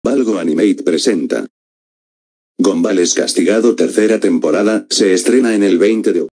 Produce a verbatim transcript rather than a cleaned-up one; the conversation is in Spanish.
Valgo Animate presenta Gumball es castigado tercera temporada, se estrena en el veinte de octubre.